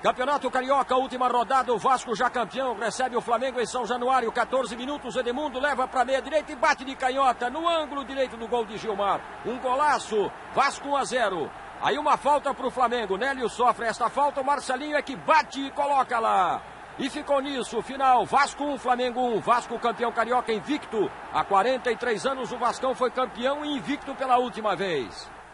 Campeonato Carioca, última rodada, o Vasco já campeão, recebe o Flamengo em São Januário, 14 minutos, Edmundo leva para meia direita e bate de canhota no ângulo direito do gol de Gilmar. Um golaço, Vasco 1-0. Aí uma falta para o Flamengo, Nélio sofre esta falta, o Marcelinho é que bate e coloca lá. E ficou nisso, final, Vasco 1, Flamengo 1, Vasco campeão carioca invicto. Há 43 anos o Vascão foi campeão e invicto pela última vez.